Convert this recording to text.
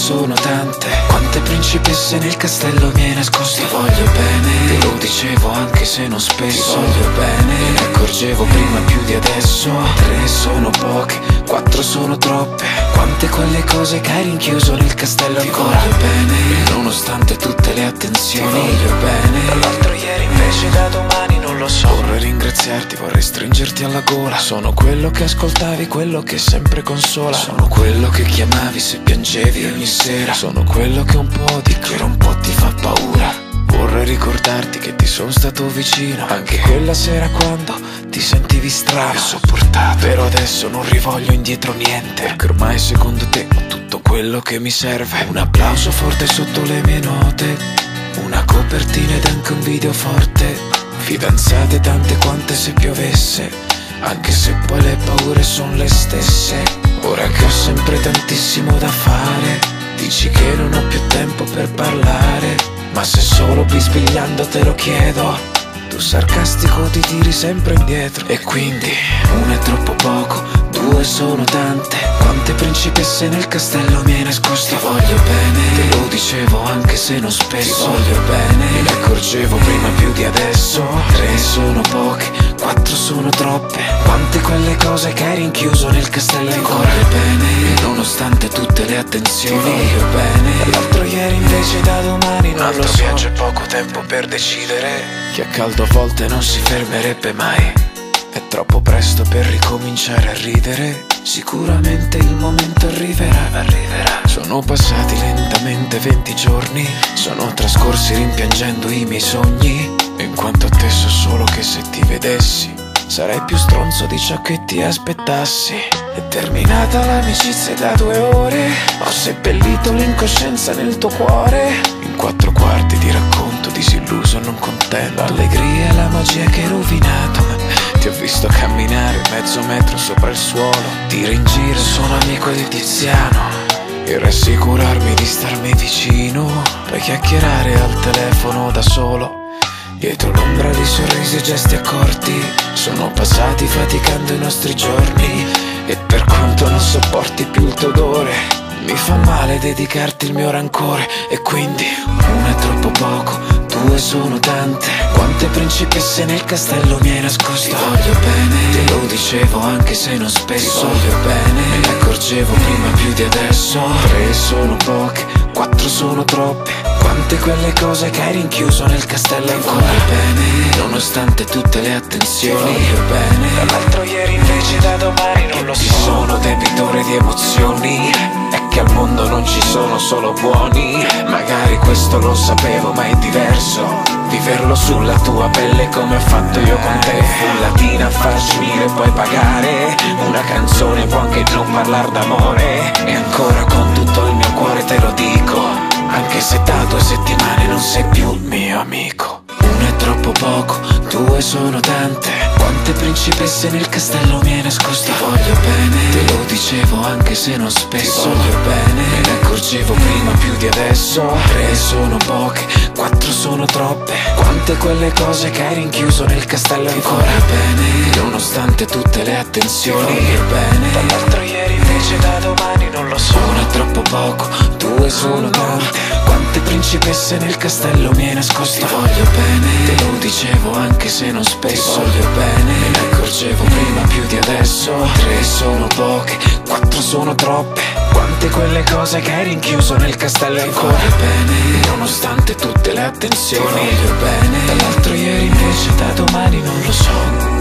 sono tante. Quante principesse nel castello mi hai nascosto. Ti voglio bene, te lo dicevo anche se non spesso. Ti voglio bene, me ne accorgevo prima più di adesso. 3 sono poche, 4 sono troppe. Quante quelle cose che hai rinchiuso nel castello ancora. Ti voglio bene, nonostante tutte le attenzioni. Ti voglio bene, dall'altro ieri invece da domani non lo so. Vorrei ringraziarti, vorrei stringerti alla gola. Sono quello che ascoltavi, quello che sempre consola. Sono quello che chiamavi se piangevi ogni sera. Sono quello che un po' di che un po' ti fa paura. Vorrei ricordarti che ti sono stato vicino anche quella sera quando ti sentivi strano e sopportato. Però adesso non rivoglio indietro niente, perché ormai secondo te ho tutto quello che mi serve. Un applauso forte sotto le mie note, una copertina ed anche un video forte. Fidanzate tante quante se piovesse, anche se poi le paure sono le stesse. Ora che ho sempre tantissimo da fare, dici che non ho più tempo per parlare, ma se solo bisbigliando te lo chiedo, tu sarcastico ti tiri sempre indietro. E quindi 1 è troppo poco, 2 sono tante. Quante principesse nel castello mi hai nascosto. Ti voglio bene, te lo dicevo anche se non spesso. Ti voglio bene, me ne accorgevo prima più di adesso. 3 sono poche, 4 sono troppe. Quante quelle cose che hai rinchiuso nel castello ancora. Ti voglio bene, nonostante tutte le attenzioni. Ti voglio bene, dall'altro ieri invece da domani non lo so. Viaggio e poco tempo per decidere che a caldo a volte non si fermerebbe mai. È troppo presto per ricominciare a ridere. Sicuramente il momento arriverà, arriverà. Sono passati lentamente 20 giorni, sono trascorsi rimpiangendo i miei sogni. E in quanto a te so solo che se ti vedessi sarei più stronzo di ciò che ti aspettassi. È terminata l'amicizia da 2 ore, ho seppellito l'incoscienza nel tuo cuore. In 4 quarti di racconto disilluso, non contento. L'allegria e la magia che hai rovinato. Ti ho visto camminare mezzo metro sopra il suolo, tiro in giro, sono amico di Tiziano. E rassicurarmi di starmi vicino, poi chiacchierare al telefono da solo. Dietro l'ombra di sorrisi e gesti accorti, sono passati faticando i nostri giorni. E per quanto non sopporti più il tuo odore, mi fa male dedicarti il mio rancore. E quindi 1 è troppo poco, 2 sono tante. Quante principesse nel castello mi hai nascosto. Ti voglio bene, te lo dicevo anche se non spesso. Ti voglio bene, me ne accorgevo prima più di adesso. 3 sono poche, 4 sono troppe. Quante quelle cose che hai rinchiuso nel castello ancora. Ti voglio bene, nonostante tutte le attenzioni. Ti voglio bene, dall'altro ieri invece da domani non lo so. Sono debitore di emozioni, è che al mondo non ci sono solo buoni. Magari questo lo sapevo ma è diverso viverlo sulla tua pelle come ho fatto io con te. Latina a farci unire e poi pagare. Una canzone può anche non parlar d'amore. E ancora con tutto il mio cuore te lo dico, anche se da 2 settimane non sei più mio amico. 1 è troppo poco, 2 sono tante. Quante principesse nel castello mi hai nascosto. Ti voglio bene, te lo dicevo anche se non spesso. Ti voglio bene, me ne accorgevo prima più di adesso. 3 sono poche, 4 sono troppe. Quante quelle cose che hai rinchiuso nel castello ancora. Ti voglio bene, nonostante tutte le attenzioni. Ti voglio bene, dall'altro ieri invece da domani non lo so. 1 è troppo poco, 2 sono tante. Quante principesse nel castello mi hai nascosto. Ti voglio bene, te lo dicevo anche se non spesso. Ti voglio bene, me ne accorgevo prima più di adesso. 3 sono poche, 4 sono troppe. Quante quelle cose che hai rinchiuso nel castello ancora. Ti voglio bene, nonostante tutte le attenzioni. Ti voglio bene, dall'altro ieri invece da domani non lo so.